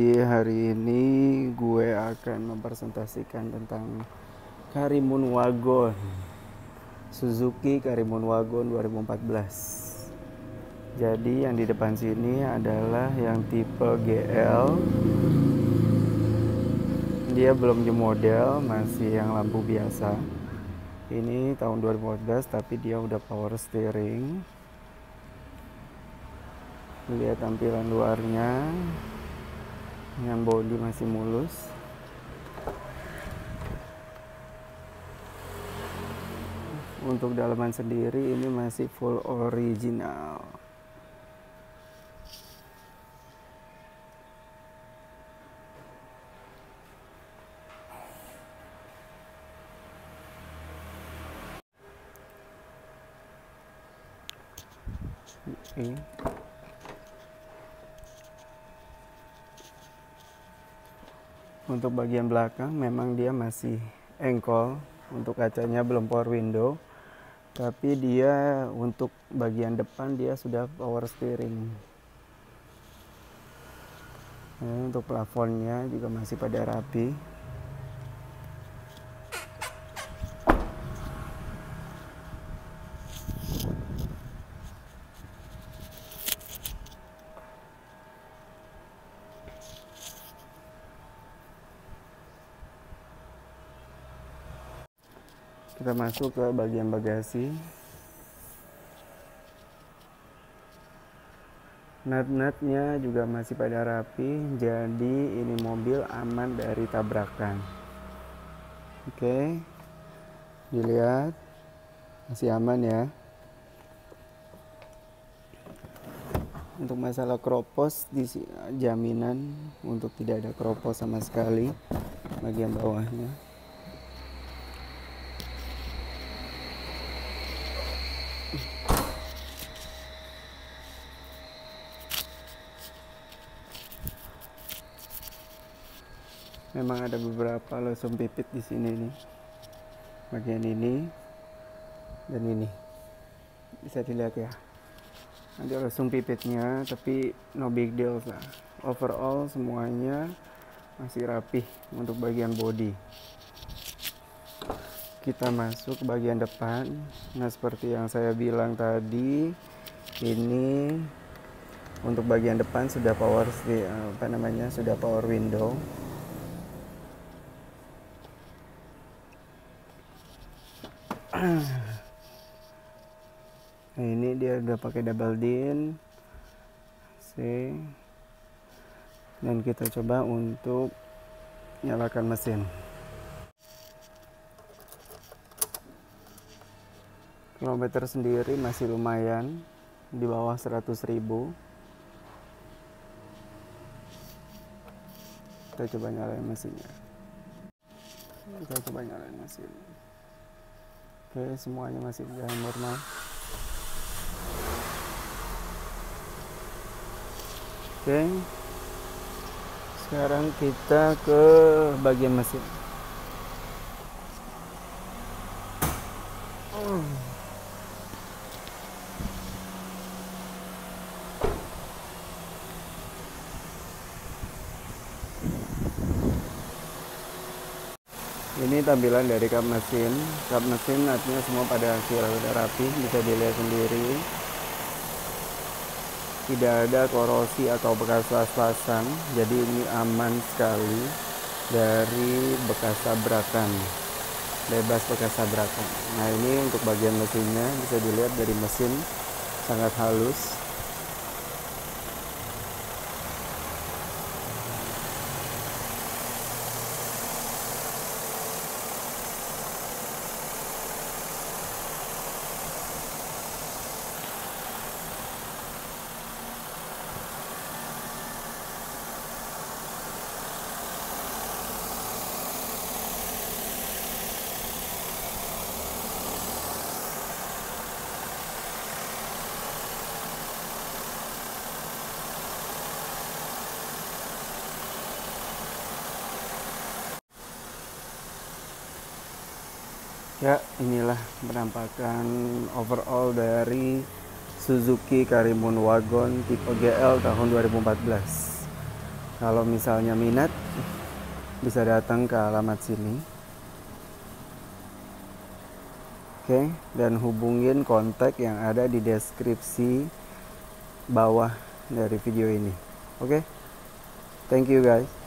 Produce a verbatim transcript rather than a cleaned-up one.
Jadi hari ini gue akan mempresentasikan tentang Karimun Wagon, Suzuki Karimun Wagon dua ribu empat belas. Jadi yang di depan sini adalah yang tipe G L. Dia belum new model, masih yang lampu biasa. Ini tahun dua ribu empat belas tapi dia udah power steering. Lihat tampilan luarnya, dengan bodi masih mulus. Untuk dalaman sendiri ini masih full original. Oke. Untuk bagian belakang memang dia masih engkol, untuk kacanya belum power window, tapi dia untuk bagian depan dia sudah power steering. Nah, untuk plafonnya juga masih pada rapi. Kita masuk ke bagian bagasi. Nut-nutnya juga masih pada rapi, jadi ini mobil aman dari tabrakan. Oke, dilihat masih aman ya. Untuk masalah kropos, di jaminan untuk tidak ada kropos sama sekali bagian bawahnya. Memang ada beberapa lesung pipit di sini nih, bagian ini dan ini bisa dilihat ya. Ada lesung pipitnya, tapi no big deal lah. Overall semuanya masih rapih untuk bagian bodi. Kita masuk ke bagian depan. Nah, seperti yang saya bilang tadi, ini untuk bagian depan sudah power apa namanya sudah power window. Nah, ini dia udah pakai double din. See. Dan kita coba untuk nyalakan mesin. Kilometer sendiri masih lumayan, di bawah seratus ribu. Kita coba nyalain mesinnya. Kita coba nyalain mesin. Oke, semuanya masih jalan normal. Oke, sekarang kita ke bagian mesin. Oh. Ini tampilan dari kap mesin. Kap mesin artinya semua pada sudah rapi, bisa dilihat sendiri. Tidak ada korosi atau bekas las-lasan, jadi ini aman sekali dari bekas tabrakan, bebas bekas tabrakan. Nah, ini untuk bagian mesinnya bisa dilihat dari mesin sangat halus. Ya, inilah penampakan overall dari Suzuki Karimun Wagon tipe G L tahun dua ribu empat belas. Kalau misalnya minat, bisa datang ke alamat sini. Oke, dan hubungin kontak yang ada di deskripsi bawah dari video ini. Oke, thank you guys.